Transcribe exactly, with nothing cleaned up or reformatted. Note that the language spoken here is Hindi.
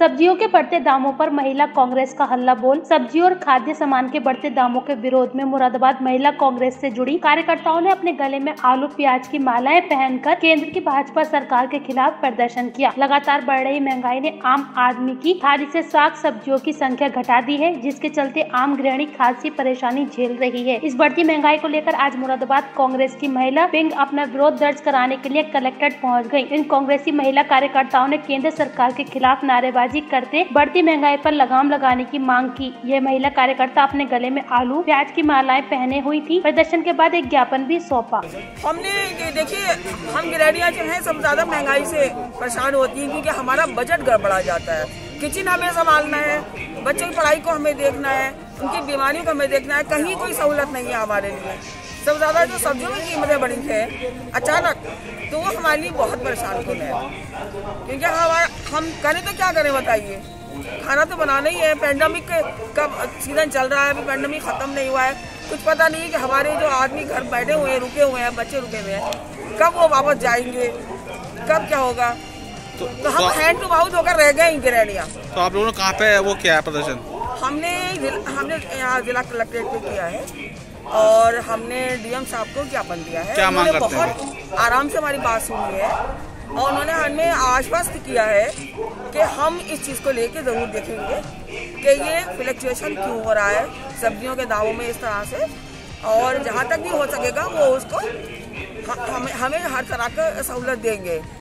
सब्जियों के बढ़ते दामों पर महिला कांग्रेस का हल्ला बोल। सब्जी और खाद्य सामान के बढ़ते दामों के विरोध में मुरादाबाद महिला कांग्रेस से जुड़ी कार्यकर्ताओं ने अपने गले में आलू प्याज की मालाएं पहनकर केंद्र की भाजपा सरकार के खिलाफ प्रदर्शन किया। लगातार बढ़ रही महंगाई ने आम आदमी की थाली से साग सब्जियों की संख्या घटा दी है, जिसके चलते आम गृहिणी खासी परेशानी झेल रही है। इस बढ़ती महंगाई को लेकर आज मुरादाबाद कांग्रेस की महिला विंग अपना विरोध दर्ज कराने के लिए कलेक्ट्रेट पहुंच गई। इन कांग्रेसी महिला कार्यकर्ताओं ने केंद्र सरकार के खिलाफ नारेबाजी करते बढ़ती महंगाई पर लगाम लगाने की मांग की। ये महिला कार्यकर्ता अपने गले में आलू प्याज की मालाएं पहने हुई थी। प्रदर्शन के बाद एक ज्ञापन भी सौंपा। हमने देखिए, हम गृहिणियां जो है सब ज्यादा महंगाई से परेशान होती है, क्योंकि हमारा बजट गड़बड़ा जाता है। किचन हमें संभालना है, बच्चों की पढ़ाई को हमें देखना है, उनकी बीमारियों को हमें देखना है, कहीं कोई सहूलत नहीं है हमारे लिए। सब ज्यादा जो सब्जियों की कीमतें बढ़ी है अचानक, तो वो हमारे लिए बहुत परेशान कुन है। क्योंकि हमारा हम करें तो क्या करें बताइए, खाना तो बनाना ही है। पैंडेमिक का सीजन चल रहा है, अभी पैंडेमिक खत्म नहीं हुआ है। कुछ पता नहीं कि हमारे जो आदमी घर बैठे हुए हैं, रुके हुए हैं, बच्चे रुके हुए हैं, कब वो वापस जाएंगे, कब क्या होगा। तो, तो हम हैंड टू माउथ होकर रह गए गृहिणियाँ। तो आप लोगों ने कहाँ पे वो किया है प्रदर्शन? हमने हमने यहाँ जिला कलेक्ट्रेट पे किया है और हमने डीएम साहब को ज्ञापन दिया है। क्या मांग करते हैं? बहुत आराम से हमारी बात सुनी है और उन्होंने हमें आश्वस्त किया है कि हम इस चीज़ को लेके ज़रूर देखेंगे कि ये फ्लक्चुएशन क्यों हो रहा है सब्जियों के दामों में इस तरह से, और जहाँ तक भी हो सकेगा वो उसको हमें हमें हर तरह का सहूलत देंगे।